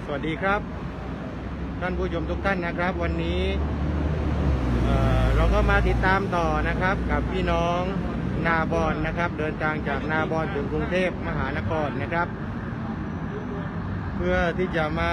วัสดีครับท่านผู้ชมทุกท่านนะครับวันนี้เราก็มาติดตามต่อนะครับกับพี่น้องนาบอนนะครับเดินทางจากนาบอนถึงกรุงเทพมหานครนะครับเพื่อที่จะมา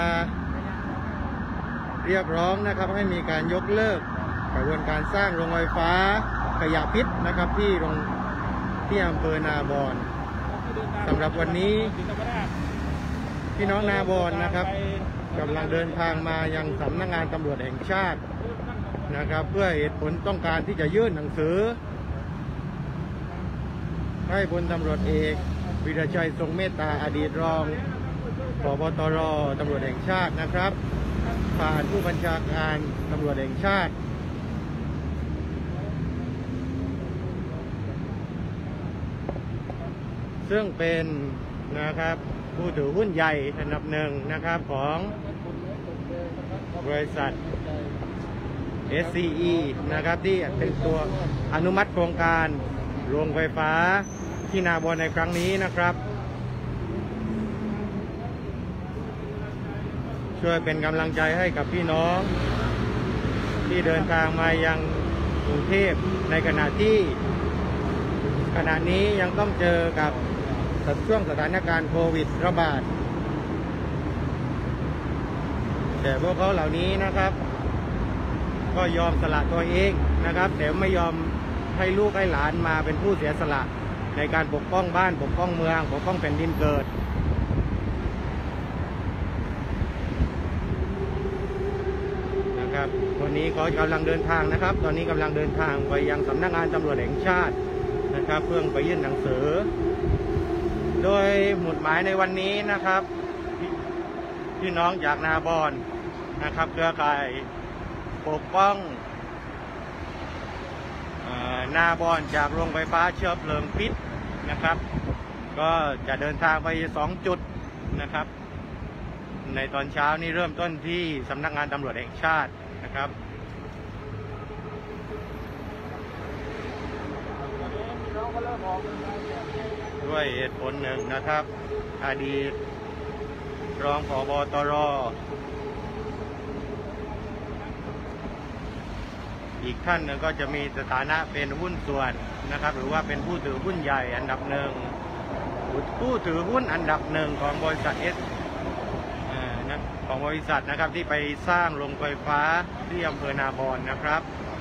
เรียกร้องนะครับให้มีการยกเลิกกระบวนการสร้างโรงไฟฟ้าขยะพิษนะครับที่อำเภอนาบอนสำหรับวันนี้พี่น้องนาบอนนะครับกำลังเดินทางมายังสำนักงานตำรวจแห่งชาตินะครับเพื่อเหตุผลต้องการที่จะยื่นหนังสือให้พลตำรวจเอกวีรชัยทรงเมตตาอดีตรองผบ.ตร.ตำรวจแห่งชาตินะครับผ่านผู้บัญชาการตำรวจแห่งชาติซึ่งเป็นนะครับผู้ถือหุ้นใหญ่อันดับหนึ่งนะครับของบริษัท SCE นะครับที่เป็นตัวอนุมัติโครงการโรงไฟฟ้าที่นาบอนในครั้งนี้นะครับช่วยเป็นกำลังใจให้กับพี่น้องที่เดินทางมายังกรุงเทพในขณะที่ขณะนี้ยังต้องเจอกับช่วงสถานการณ์โควิดระบาดแต่พวกเขาเหล่านี้นะครับก็ยอมสละตัวเองนะครับแต่ไม่ยอมให้ลูกให้หลานมาเป็นผู้เสียสละในการปกป้องบ้านปกป้องเมืองปกป้องแผ่นดินเกิดนะครับวันนี้เขากำลังเดินทางนะครับตอนนี้กำลังเดินทางไปยังสำนักงานตำรวจแห่งชาตินะครับเพื่อไปยื่นหนังสือโดยหมุดหมายในวันนี้นะครับพี่น้องจากนาบอนนะครับเครือข่ายปกป้องนาบอนจากโรงไฟฟ้าเชื้อเพลิงพิษนะครับก็จะเดินทางไป2 จุดนะครับในตอนเช้านี้เริ่มต้นที่สำนักงานตำรวจแห่งชาตินะครับด้วยเหตุผลหนึ่งนะครับอดีตรองผบ.ตร.อีกท่านหนึ่งก็จะมีสถานะเป็นหุ้นส่วนนะครับหรือว่าเป็นผู้ถือหุ้นใหญ่อันดับหนึ่งผู้ถือหุ้นอันดับหนึ่งของบริษัทของบริษัทนะครับที่ไปสร้างโรงไฟฟ้าที่อำเภอนาบอนนะครับ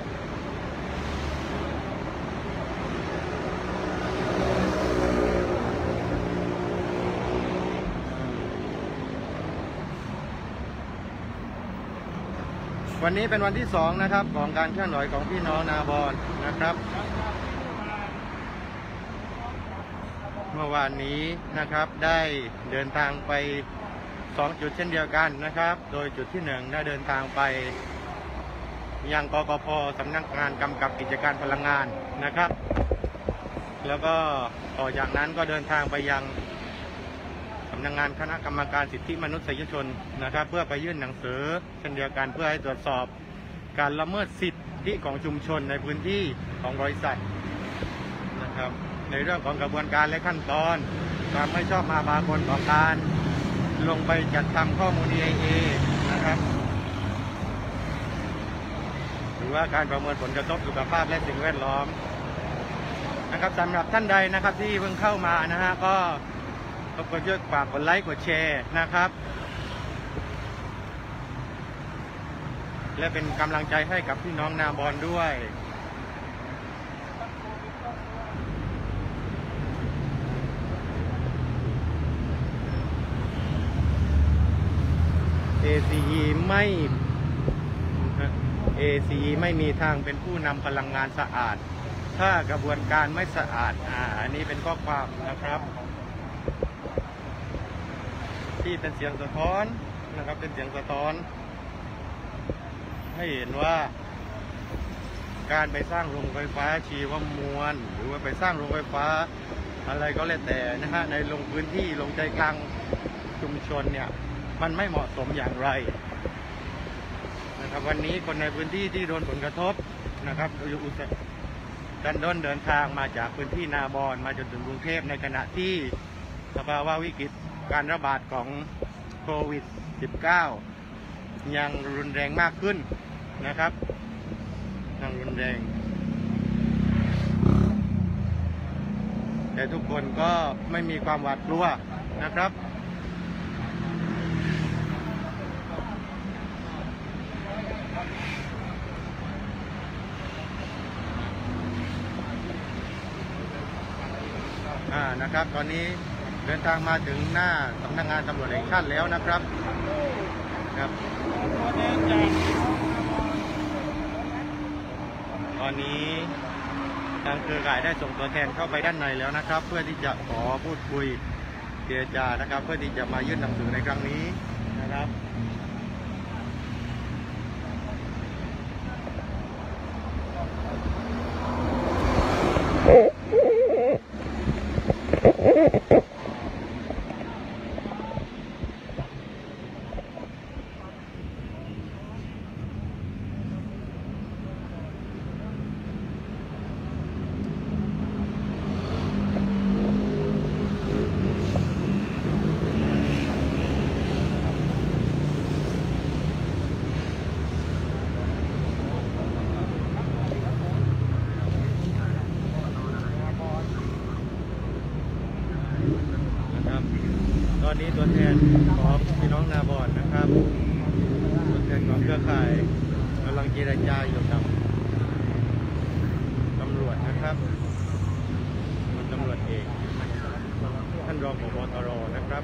วันนี้เป็นวันที่2นะครับของการเคลื่อนไหวของพี่น้องนาบอนนะครับเมื่อวานนี้นะครับได้เดินทางไป2 จุดเช่นเดียวกันนะครับโดยจุดที่1ได้เดินทางไปยังกกพ.สำนักงานกำกับกิจการพลังงานนะครับแล้วก็ต่อจากนั้นก็เดินทางไปยังสำนักงานคณะกรรมการสิทธิมนุษยชนนะครับเพื่อไปยื่นหนังสือเช่นเดียวกันเพื่อให้ตรวจสอบการละเมิดสิทธิของชุมชนในพื้นที่ของบริษัทนะครับในเรื่องของกระบวนการและขั้นตอนความไม่ชอบมาพากลของการลงไปจัดทำข้อมูล EIA นะครับหรือว่าการประเมินผลกระทบสุขภาพและสิ่งแวดล้อมนะครับสำหรับท่านใดนะครับที่เพิ่งเข้ามานะฮะก็ช่วยฝากกดไลค์กดแชร์นะครับและเป็นกำลังใจให้กับพี่น้องนาบอนด้วยACE ไม่มีทางเป็นผู้นำพลังงานสะอาดถ้ากระบวนการไม่สะอาดอันนี้เป็นข้อความนะครับที่เป็นเสียงสะท้อนนะครับเป็นเสียงสะท้อนให้เห็นว่าการไปสร้างโรงไฟฟ้าชีวมวลหรือว่าไปสร้างโรงไฟฟ้าอะไรก็แล้วแต่นะฮะในลงพื้นที่ลงใจกลางชุมชนเนี่ยมันไม่เหมาะสมอย่างไรนะครับวันนี้คนในพื้นที่ที่โดนผลกระทบนะครับดันด้นเดินทางมาจากพื้นที่นาบอนมาจนถึงกรุงเทพในขณะที่สภาวะวิกฤตการระบาดของโควิด -19 ยังรุนแรงมากขึ้นนะครับยังรุนแรงแต่ทุกคนก็ไม่มีความหวาดกลัวนะครับนะครับตอนนี้เดินทางมาถึงหน้าสำนักงานตำรวจแห่งชาติแล้วนะครับตอนนี้ทางเครือข่ายได้ส่งตัวแทนเข้าไปด้านในแล้วนะครับเพื่อที่จะขอพูดคุยเจรจานะครับเพื่อที่จะมายื่นหนังสือในครั้งนี้นะครับตอนนี้ตัวแทนของพี่น้องนาบอนนะครับตัวแทนของเครือข่ายกำลังเจรจาอยู่กับตำรวจนะครับตำรวจเอกท่านรองผบ.ตร.นะครับ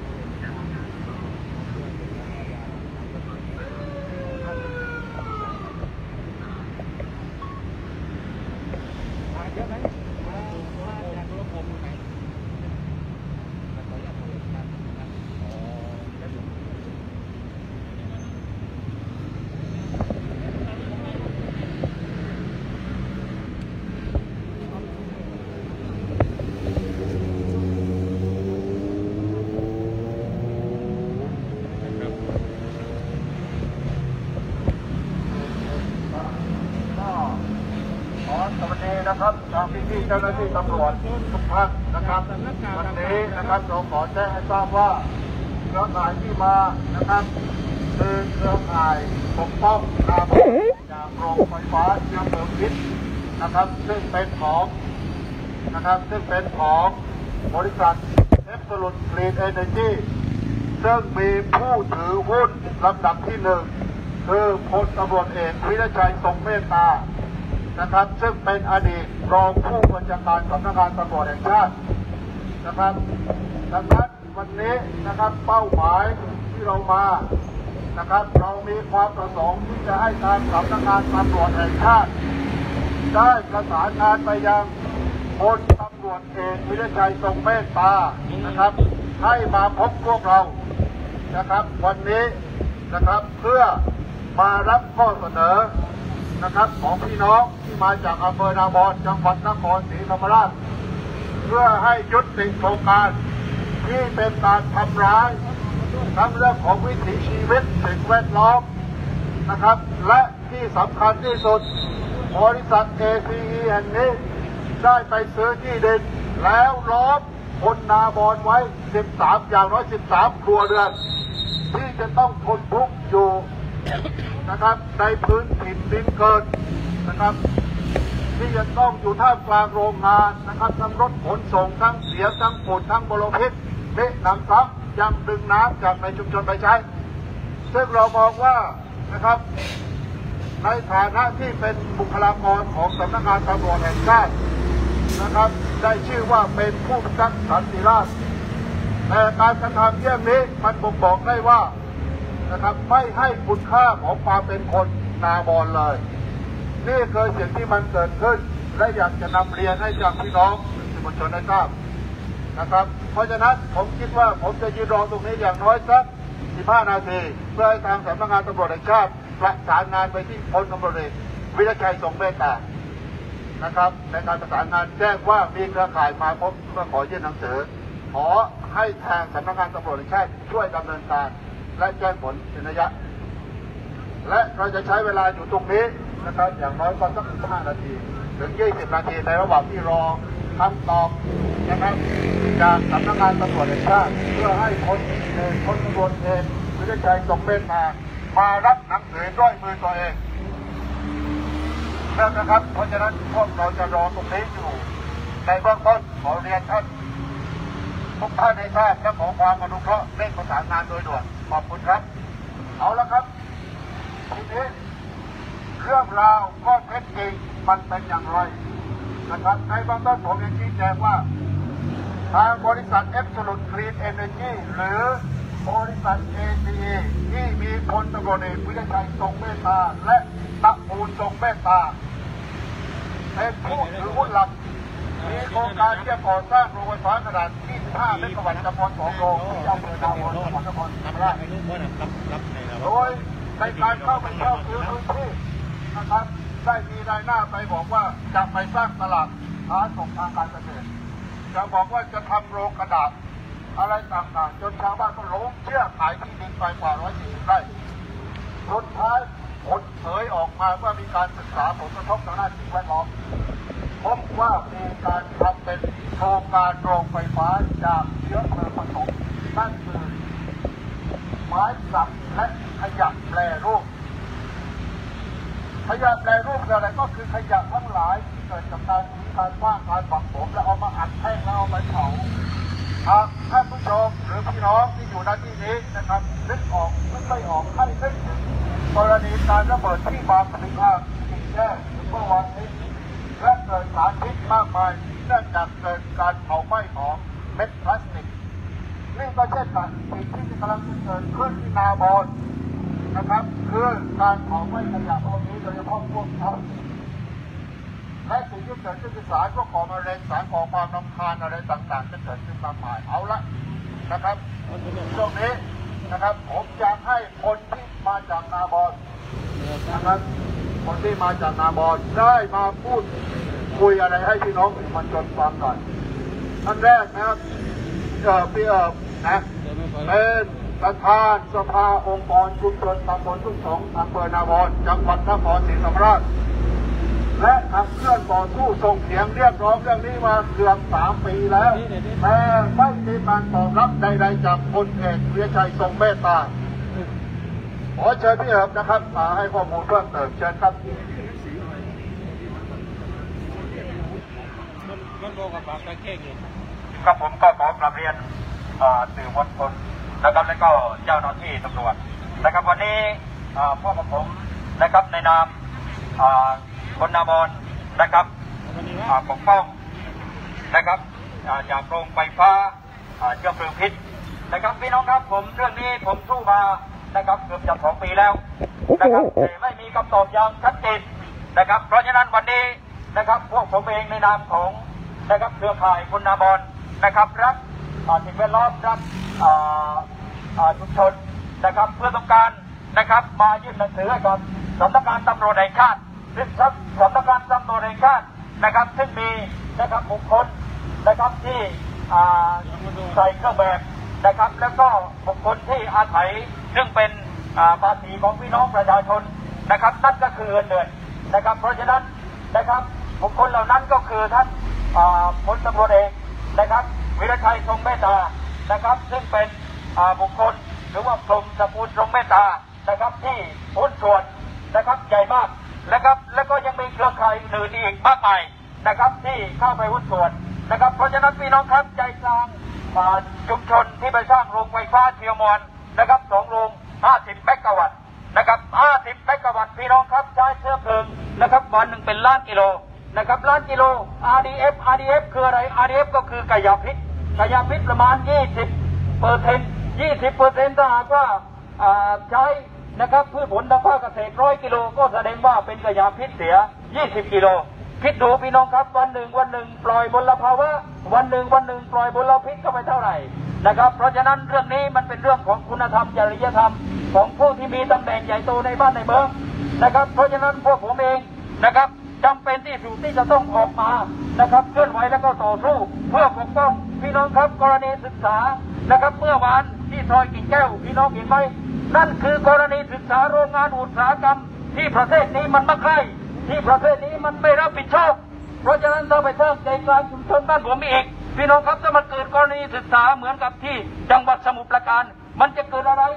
สวัสดีนะครับทางพี่ๆเจ้าหน้าที่ตำรวจทุกท่านนะครับวันนี้นะครับเราขอแจ้งให้ทราบว่าเครือข่ายที่มานะครับคือเครือข่ายปกป้องนาบอนจากโรงไฟฟ้าเชื้อเพลิงพิษนะครับซึ่งเป็นของบริษัทAbsolute Clean Energy ซึ่งมีผู้ถือหุ้นลำดับที่1คือพลตำรวจเอกวิรชัยทรงเมตตานะครับซึ่งเป็นอดีตรองผู้บัญชาการสำนักงานตำรวจแห่งชาตินะครับดังนั้นวันนี้นะครับเป้าหมายที่เรามานะครับเรามีความประสงค์ที่จะให้ทางสำนักงานตำรวจแห่งชาติได้ประสานงานไปยังพลตำรวจเอกวิรชัยทรงเมตตานะครับให้มาพบพวกเรานะครับวันนี้นะครับเพื่อมารับข้อเสนอนะครับของพี่น้องที่มาจากอำเภอนาบอนจังหวัดนครศรีธรรมราชเพื่อให้ยุติโครงการที่เป็นการทำร้ายทั้งเรื่องของวิถีชีวิตสิ่งแวดล้อมนะครับและที่สำคัญที่สุดบริษัท ACE แห่งนี้ได้ไปซื้อที่ดินแล้วล้อมคนนาบอนไว้13อย่างน้อย13ครัวเรือนที่จะต้องทนทุกข์อยู่นะครับในพื้นถิ่นดินเกิดนะครับที่จะต้องอยู่ท่ามกลางโรงงานนะครับทั้งรถขนส่งทั้งเสียทั้งฝุ่นทั้งมลพิษและหนำซ้ำยังดึงน้ำจากในชุมชนไปใช้ซึ่งเรามองว่านะครับในฐานะที่เป็นบุคลากรของสำนักงานตำรวจแห่งชาตินะครับได้ชื่อว่าเป็นผู้พิทักษ์สันติราษฎร์แต่การกระทำเยี่ยงนี้มันบ่งบอกได้ว่านะครับไม่ให้คุณค่าของความเป็นคนนาบอนเลยนี่คือสิ่งที่มันเกิดขึ้นและอยากจะนำเรียนให้จากพี่น้องสื่อมวลชนได้ทราบนะครับเพราะฉะนั้นผมคิดว่าผมจะยืนรอตรงนี้อย่างน้อยสัก15 นาทีเพื่อให้ทางสำนักงานตำรวจแห่งชาติประสานงานไปที่พลตำรวจเอกวิรชัยทรงเมตตานะครับในการประสานงานแจ้งว่ามีเครือข่ายมาพบเพื่อขอยื่นหนังสือขอให้ทางสำนักงานตำรวจแห่งชาติช่วยดำเนินการและแจ้งผลเป็นระยะและเราจะใช้เวลาอยู่ตรงนี้นะครับอย่างน้อยก็สัก15 นาทีถึง20 นาทีในระหว่างที่รอคำตอบนะครับจากสำนักงานตำรวจแห่งชาติเพื่อให้พลตำรวจเอกววิทยาชัยทรงเมตตามารับหนังสือด้วยมือตัวเองแล้วนะครับ เพราะฉะนั้นพวกเราจะรอตรงนี้อยู่ในเบื้องต้นขอเรียนท่านทุกท่านในทราบและขอความอนุเคราะห์เร่งประสานงานโดยด่วนขอบคุณครับเอาละครับทีนี้เรื่องราวข้อเท็จจริงมันเป็นอย่างไรนะครับในเบื้องต้นผมยังชี้แจงว่าทางบริษัท Absolute Clean Energy หรือบริษัท ACE ที่มีพลตำรวจเอกวิทยาชัยทรงเมตตาและตระกูลทรงเมตตาเป็นผู้ถือหุ้นหลักมีโครงการที่จะก่อสร้างโรงไฟฟ้าขนาด 25 เมกะวัตต์จำนวน 2 โรงที่อำเภอนาโวนจังหวัดนครศรีธรรมราชโดยในการเข้าไปเช่าซื้อพื้นที่นะครับได้มีรายหน้าไปบอกว่าจะไปสร้างตลาดค้าส่งทางการเกษตรจะบอกว่าจะทำโรงกระดาษอะไรต่างๆจนชาวบ้านก็หลงเชื่อขายที่ดินไปกว่า140 ไร่สุดท้ายผลเผยออกมาว่ามีการศึกษาผลกระทบทางด้านสิ่งแวดล้อมพบว่ามีการทำเป็นโครงการโรงไฟฟ้าจากเชื้อเพลิงผสมนั่นคือไม้สับและขยะแปรรูปขยะแปรรูปคืออะไรก็คือขยะทั้งหลายที่เกิดจากการว่างการฝังผมแล้วเอามาอัดแท่งแล้วเอาไปเผาท่านผู้ชมหรือพี่น้องที่อยู่ณที่นี้นะครับนึกออกนึกไม่ออกให้นึกถึงกรณีการระเบิดที่บางปะอินสี่แยกเมื่อวันนี้และเกิดสารพิษมากมายเนื่องจากเกิดการเผาไหม้ของเม็ดพลาสติกนี่ก็เช่นกันสิ่งที่กำลังจะเกิดขึ้นที่นาบอนนะครับคือการเผาไหม้ขยะพวกนี้โดยเฉพาะพวกเขาและสิ่งที่เกิดขึ้นคือสารก่อมะเร็งสารก่อความรำคาญอะไรต่างๆจะเกิดขึ้นมากมายเอาละนะครับตรงนี้นะครับผมอยากให้คนที่มาจากนาบอนนะครับคนที่มาจากนาบอนได้มาพูดคุยอะไรให้พี่น้องประชาชนฟังก่อนท่านแรกนะครับพี่นะเป็นประธานสภาองค์กรชุมชนตำบลทุ่งสงอำเภอนาบอนจังหวัดนครศรีธรรมราชและขับเคลื่อนต่อสู้ส่งเสียงเรียกร้องเรื่องนี้มาเกือบ3 ปีแล้วแต่ไม่มีการตอบรับใดๆจากพลเอกวิทยาชัยทรงเมตตาขอเชิญพี่เอิบนะครับมาให้ข้อมูลเพิ่มเติมเชิญครับครับผมก็ขอกราบเรียนสื่อมวลชนนะครับและก็เจ้าหน้าที่ตำรวจนะครับวันนี้พวกผมนะครับในนามคนนาบอนนะครับปกป้องนะครับจากโรงไฟฟ้าเชื้อเพลิงพิษนะครับพี่น้องครับผมเรื่องนี้ผมสู้มานะครับเกือบจะ2 ปีแล้วนะครับแต่ไม่มีคำตอบอย่างชัดเจนนะครับเพราะฉะนั้นวันนี้นะครับพวกผมเองในนามของนะครับเครือข่ายคนนาบอนนะครับรักสิ่งแวดล้อมรักชุมชนนะครับเพื่อต้องการนะครับมายื่นหนังสือให้กับสำนักงานตำรวจแห่งชาติซึ่งสำนักงานตำรวจแห่งชาตินะครับซึ่งมีนะครับบุคคลนะครับที่ใส่เครื่องแบบนะครับแล้วก็บุคคลที่อาศัยซึ่งเป็นภาษีของพี่น้องประชาชนนะครับนั่นก็คือเงินเดือนนะครับเพราะฉะนั้นนะครับบุคคลเหล่านั้นก็คือท่านพลตำรวจเอกนะครับวิรชัยทรงเมตตานะครับซึ่งเป็นบุคคลหรือว่ากลุ่มตระกูลทรงเมตตานะครับที่หุ้นส่วนนะครับใหญ่มากนะครับแล้วก็ยังมีเครือข่ายอื่นอีกมากมายนะครับที่เข้าไปหุ้นส่วนนะครับเพราะฉะนั้นพี่น้องครับใจกลางชุมชนที่ไปสร้างโรงไฟฟ้าเชียงมอนนะครับ2 โรง50 เมกะวัตต์นะครับ50 เมกะวัตต์พี่น้องครับใช้เชื้อเพลิงนะครับวันหนึ่งเป็นล้านกิโลนะครับล้านกิโล RDF คืออะไร RDF ก็คือขยะพิษประมาณ 20% ถ้าหากว่าใช้นะครับพืชผลทางภาคเกษตร100 กิโลก็แสดงว่าเป็นขยะพิษเสีย20 กิโลคิดดูพี่น้องครับวันหนึ่งปล่อยมลภาวะวันหนึ่งปล่อยมลพิษเข้าไปเท่าไหร่นะครับเพราะฉะนั้นเรื่องนี้มันเป็นเรื่องของคุณธรรมจริยธรรมของผู้ที่มีตำแหน่งใหญ่โตในบ้านในเมืองนะครับเพราะฉะนั้นพวกผมเองนะครับจำเป็นที่จะต้องออกมานะครับเคลื่อนไหวแล้วก็ต่อสู้เพื่อปกป้องพี่น้องครับกรณีศึกษานะครับเมื่อวานที่ซอยกิ่งแก้วพี่น้องเห็นไหมนั่นคือกรณีศึกษาโรงงานอุตสาหกรรมที่ประเทศนี้มันไม่ใช่ที่ประเทศนี้มันไม่รับผิดชอบเพราะฉะนั้นต้องไปสร้างใจกลางชุมชนบ้านผมอีกพี่น้องครับถ้ามันเกิดกรณีศึกษาเหมือนกับที่จังหวัดสมุทรปราการมันจะเกิดอะไร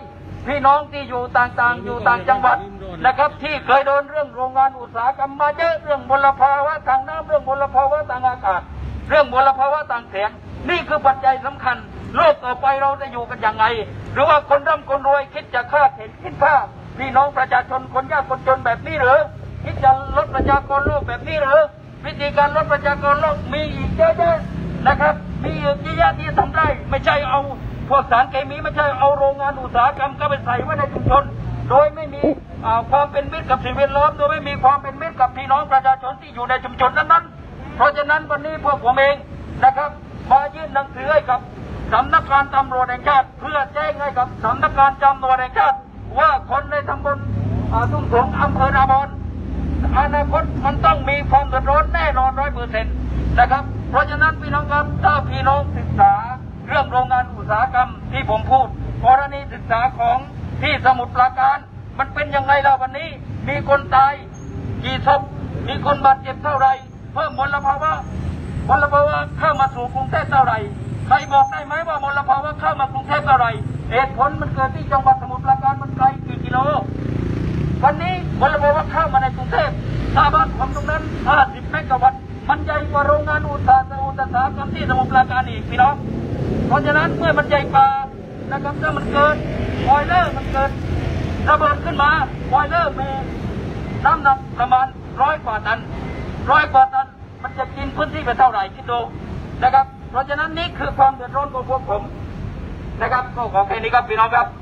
พี่น้องที่อยู่ต่างๆอยู่ต่างจังหวัดนะครับที่เคยโดนเรื่องโรงงานอุตสาหกรรมมาเยอะเรื่องมลภาวะทางน้ำเรื่องมลภาวะทางอากาศเรื่องมลภาวะทางเสียงนี่คือปัจจัยสำคัญโลกต่อไปเราจะอยู่กันยังไงหรือว่าคนร่ำคนรวยคิดจะฆ่าเห็นคิดฆ่าพี่น้องประชาชนคนยากคนจนแบบนี้หรือคิดจะลดประชากรโลกแบบนี้หรือวิธีการลดประชากรโลกมีอีกเยอะแยะนะครับมีอีกเยอะแยะที่ทำได้ไม่ใช่เอาพวกสารเคมีไม่ใช่เอาโรงงานอุตสาหกรรมก็ไปใส่ไว้ในชุมชนโดยไม่มีความเป็นมิตรกับสิ่งแวดล้อมโดยไม่มีความเป็นมิตรกับพี่น้องประชาชนที่อยู่ในชุมชนนั้นๆเพราะฉะนั้นวันนี้พวกผมเองนะครับมายื่นหนังสือให้กับสำนักงานตำรวจแห่งชาติเพื่อแจ้งให้กับสำนักงานตำรวจแห่งชาติว่าคนในตำบลทุ่งสงอำเภอนาบอนอนาคตมันต้องมีความเดือดร้อนแน่นอน100%นะครับเพราะฉะนั้นพี่น้องครับถ้าพี่น้องศึกษาเรื่องโรงงานอุตสาหกรรมที่ผมพูดกรณีศึกษาของที่สมุทรปราการมันเป็นยังไงล่ะวันนี้มีคนตายกี่ศพมีคนบาดเจ็บเท่าไหร่เพิ่มมลภาวะเข้ามาสู่กรุงเทพเท่าไหร่ใครบอกได้ไหมว่ามลภาวะเข้ามากรุงเทพเท่าไหร่เหตุผลมันเกิดที่จังหวัดสมุทรปราการมันไกลกี่กิโลวันนี้มลภาวะเข้ามาในกรุงเทพถ้าบ้านผมตรงนั้น50 เมกะวัตต์มันใหญ่กว่าโรงงานอุตสาหกรรมที่สมุทรปราการอีกพี่น้องเพราะฉะนั้นเมื่อมันใหญ่กว่านะครับถ้ามันเกิดบอยเลอร์มันเกิดระเบิดขึ้นมาบอยเลอร์มีน้ำหนักประมาณ100 กว่าตันมันจะกินพื้นที่ไปเท่าไหร่คิดดูนะครับเพราะฉะนั้นนี่คือความเดือดร้อนของพวกผมนะครับก็ขอแค่นี้ครับพี่น้องครับ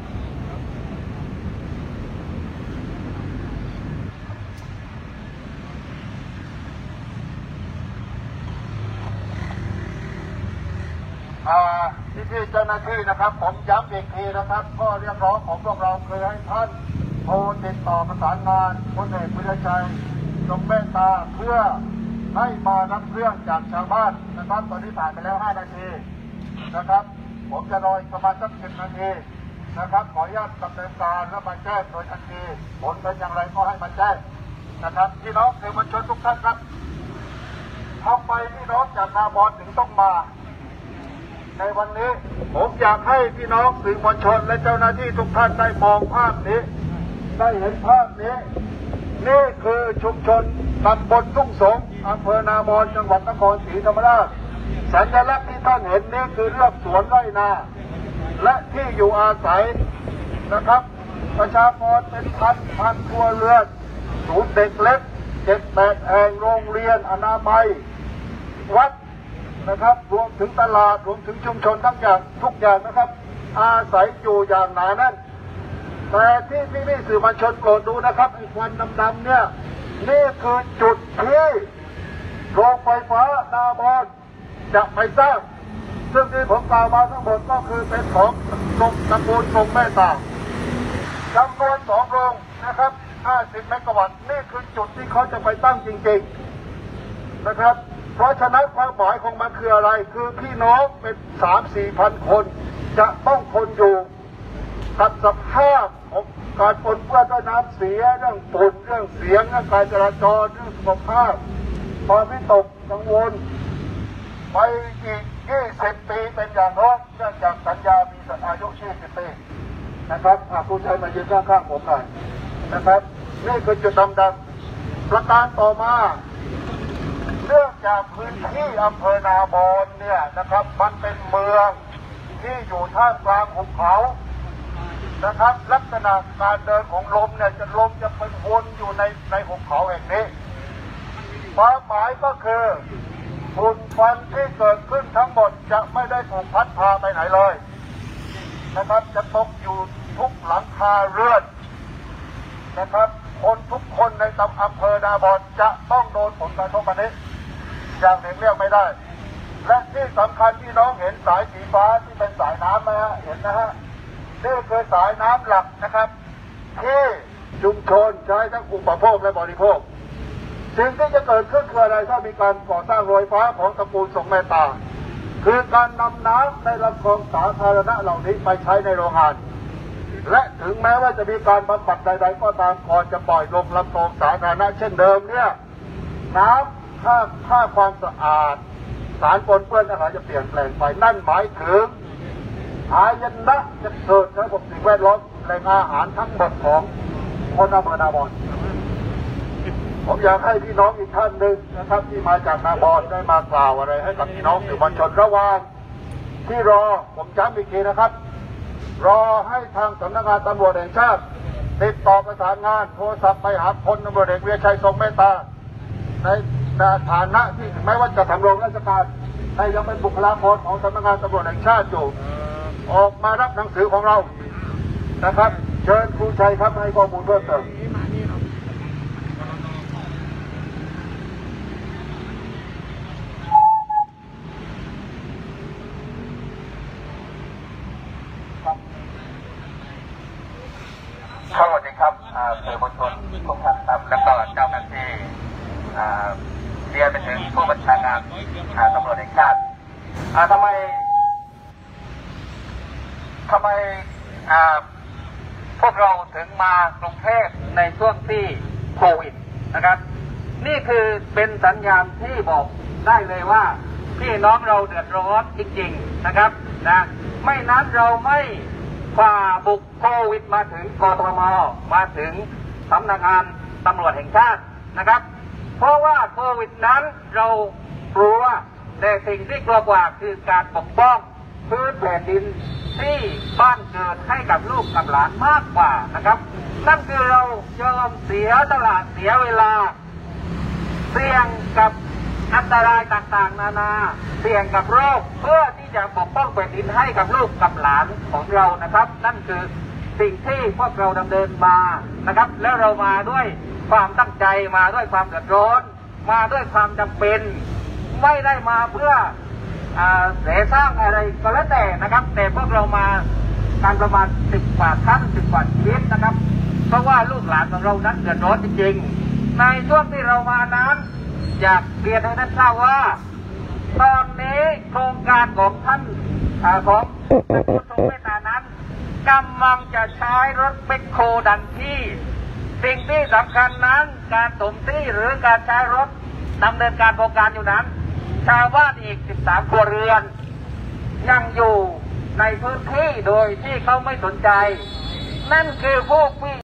พี่เจ้าหน้าที่นะครับผมย้ำอีกทีนะครับข้อเรียกร้องของพวกเราคือให้ท่านโทรติดต่อประสานงานพลเอกวิรชัยทรงเมตตาเพื่อให้มารับเรื่องจากชาวบ้านนะครับตอนนี้ผ่านไปแล้ว5 นาทีนะครับผมจะรออีกประมาณสัก10 นาทีนะครับขออนุญาตดำเนินการและมาแจ้งโดยทันทีผลเป็นอย่างไรก็ให้มาแจ้งนะครับพี่น้องสื่อมวลชนทุกท่านครับทำไมพี่น้องจากนาบอนถึงต้องมาในวันนี้ผมอยากให้พี่น้องสื่อมวลชนและเจ้าหน้าที่ทุกท่านได้มองภาพนี้ได้เห็นภาพนี้นี่คือชุมชนตำบลทุ่งสงอำเภอนาบอนจังหวัดนครศรีธรรมราชสัญลักษณ์ที่ท่านเห็นนี้คือเรื่องสวนไร่นาและที่อยู่อาศัยนะครับประชากรเป็นพันครัวเรือนศูนย์เด็กเล็ก7-8 แห่งโรงเรียนอนามัยวัดนะครับรวมถึงตลาดรวมถึงชุมชนทั้งอย่างทุกอย่างนะครับอาศัยอยู่อย่างหนาแน่นแต่ที่พี่สื่อมวลชนโปรดดูนะครับไอ้ควันดำๆเนี่ยนี่คือจุดที่โรงไฟฟ้านาบอนจะไปสร้างซึ่งที่ผมกล่าวมาทั้งหมดก็คือเป็นของตระกูลทรงเมตตาจำนวน2 โรงนะครับ50 เมกะวัตต์นี่คือจุดที่เขาจะไปตั้งจริงๆนะครับเพราะฉะนั้นความหมายของมันคืออะไรคือพี่น้องเป็น 3-4 พันคนจะต้องทนอยู่กับสภาพของการปนเปื้อนด้วยน้ำเสียเรื่องฝุ่นเรื่องเสียงเรื่องการจราจรเรื่องสุขภาพความวิตกกังวลไปอีก20 ปีเป็นอย่างน้อยเนื่องจากสัญญามีอายุ20 ปีนะครับผู้ใช้มายืนข้างๆผมหน่อยนะครับนี่คือจุดดำๆประการต่อมาเนื่องจากพื้นที่อำเภอนาบอนเนี่ยนะครับมันเป็นเมืองที่อยู่ท่ามกลางหุบเขานะครับลักษณะการเดินของลมเนี่ยลมจะเป็นวนอยู่ในหุบเขาแห่งนี้ความหมายก็คือฝุ่นควันที่เกิดขึ้นทั้งหมดจะไม่ได้ถูกพัดพาไปไหนเลยนะครับจะตกอยู่ทุกหลังคาเรือนนะครับคนทุกคนในอำเภอนาบอนจะต้องโดนผลกระทบอันนี้อย่างหนึ่งเรียกไม่ได้และที่สำคัญที่น้องเห็นสายสีฟ้าที่เป็นสายน้ำไหมฮะเห็นนะฮะนี่คือสายน้ำหลักนะครับที่ชุมชนใช้ทั้งอุปโภคและบริโภคสิ่งที่จะเกิดขึ้นคืออะไรถ้ามีการก่อสร้างโรงไฟฟ้าของตระกูลทรงเมตตาคือการนำน้ำในลำคลองสาธารณะเหล่านี้ไปใช้ในโรงงานและถึงแม้ว่าจะมีการบำบัดใดๆก็ตามก่อนจะปล่อยลงลำคลองสาธารณะเช่นเดิมเนี่ยน้ำค่าความสะอาดสารปนเปื้อนอะไรจะเปลี่ยนแปลงไปนั่นหมายถึงอายนะจะเกิดระบบสิ่งแวดล้อมแหล่งอาหารทั้งหมดของคนอำเภอนาบอนผมอยากให้พี่น้องอีกท่านหนึ่งนะครับที่มาจากนาบอนได้มากล่าวอะไรให้กับพี่น้องสื่อมวลชนระหว่างที่รอผมย้ำอีกทีนะครับรอให้ทางสำนักงานตำรวจแห่งชาติติดต่อประสานงานโทรศัพท์ไปหาพลตำรวจเอกวีรชัยทรงเมตตาในฐานะที่ไม่ว่าจะทำรงราชการแต่ยังเป็นบุคลากรของสำนักงานตำรวจแห่งชาติอยู่ออกมารับหนังสือของเรานะครับเชิญครูชัยครับให้ข้อมูลเพิ่มเติมสวัสดีครับสื่อมวลชนทุกท่านครับแล้วก็เจ้าหน้าที่เรียนไปถึงผู้บัญชาการตำรวจแห่งชาติทำไมพวกเราถึงมากรุงเทพในช่วงที่โควิดนะครับนี่คือเป็นสัญญาณที่บอกได้เลยว่าพี่น้องเราเดือดร้อนจริงๆนะครับนะไม่นั้นเราไม่ฝ่าบุกโควิดมาถึงกทมมาถึงสำนักงานตำรวจแห่งชาตินะครับเพราะว่าโควิดนั้นเรากลัวแต่สิ่งที่กลัวกว่าคือการปกป้องพื้นแผ่นดินที่บ้านเกิดให้กับลูกกับหลานมากกว่านะครับนั่นคือเรายอมเสียตลาดเสียเวลาเสี่ยงกับอันตรายต่างๆนานาเสี่ยงกับโรคเพื่อที่จะปกป้องแผ่นดินให้กับลูกกับหลานของเรานะครับนั่นคือสิ่งที่พวกเราดำเนินมานะครับแล้วเรามาด้วยความตั้งใจมาด้วยความเดือดร้อนมาด้วยความจำเป็นไม่ได้มาเพื่อเสสร้างอะไรก็แล้วแต่นะครับแต่พวกเรามาการประมาณ10 กว่าท่าน10 กว่าชีวิตนะครับเพราะว่าลูกหลานของเรานั้นเดือดร้อนจริงๆในช่วงที่เรามานั้นอยากเรียนให้ท่านทราบว่าตอนนี้โครงการของท่านของผู้ทรงเมตตานั้นกำลังจะใช้รถแบ็คโฮดันที่สิ่งที่สำคัญนั้นการถมที่หรือการใช้รถดำเนินการโครงการอยู่นั้นชาวบ้านอีก13 ครัวเรือนยังอยู่ในพื้นที่โดยที่เขาไม่สนใจนั่นคือพวกพี่